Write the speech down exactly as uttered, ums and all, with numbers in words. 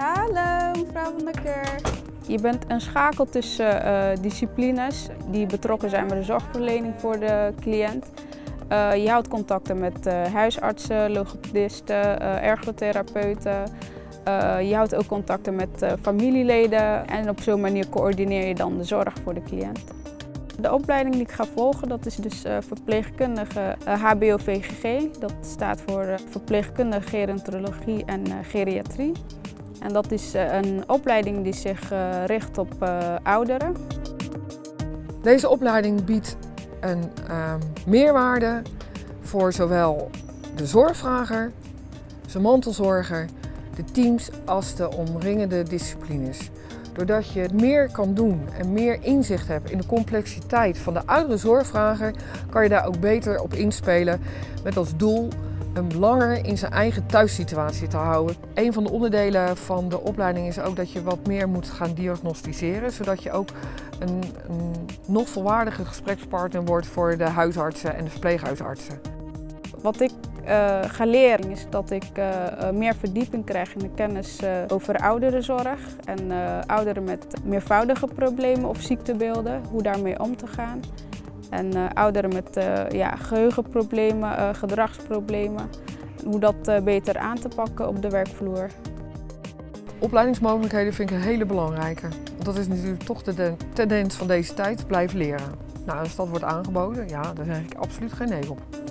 Hallo, mevrouw van der Keur. Je bent een schakel tussen uh, disciplines die betrokken zijn bij de zorgverlening voor de cliënt. Uh, je houdt contacten met uh, huisartsen, logopedisten, uh, ergotherapeuten. Uh, je houdt ook contacten met uh, familieleden en op zo'n manier coördineer je dan de zorg voor de cliënt. De opleiding die ik ga volgen, dat is dus uh, verpleegkundige uh, H B O V G G. Dat staat voor uh, verpleegkundige gerontologie en uh, geriatrie. En dat is uh, een opleiding die zich uh, richt op uh, ouderen. Deze opleiding biedt een uh, meerwaarde voor zowel de zorgvrager, zijn mantelzorger, de teams als de omringende disciplines. Doordat je het meer kan doen en meer inzicht hebt in de complexiteit van de oudere zorgvrager, kan je daar ook beter op inspelen met als doel hem langer in zijn eigen thuissituatie te houden. Een van de onderdelen van de opleiding is ook dat je wat meer moet gaan diagnosticeren, zodat je ook een, een nog volwaardige gesprekspartner wordt voor de huisartsen en de verpleeghuisartsen. Wat ik uh, ga leren is dat ik uh, meer verdieping krijg in de kennis uh, over ouderenzorg en uh, ouderen met meervoudige problemen of ziektebeelden, hoe daarmee om te gaan. En uh, ouderen met uh, ja, geheugenproblemen, uh, gedragsproblemen, hoe dat uh, beter aan te pakken op de werkvloer. Opleidingsmogelijkheden vind ik een hele belangrijke. Want dat is natuurlijk toch de tendens van deze tijd, blijven leren. Nou, als dat wordt aangeboden, ja, daar zeg ik absoluut geen nee op.